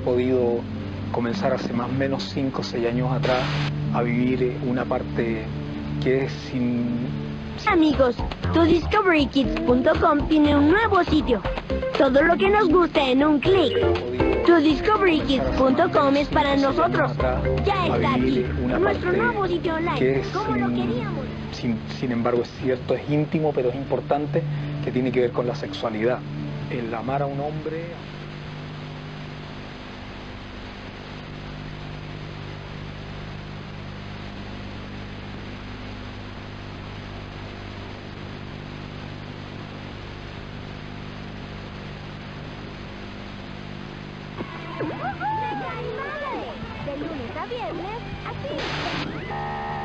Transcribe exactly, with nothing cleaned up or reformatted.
podido comenzar hace más o menos cinco o seis años atrás a vivir una parte que es sin... sin... Amigos, tu discovery kids punto com tiene un nuevo sitio. Todo lo que nos gusta en un clic. tu discovery kids punto com es para nosotros. Ya está aquí, nuestro nuevo sitio online, como lo queríamos. Sin, sin embargo, es cierto, es íntimo, pero es importante, que tiene que ver con la sexualidad. El amar a un hombre... ¡Mega Animales! De lunes a viernes, aquí.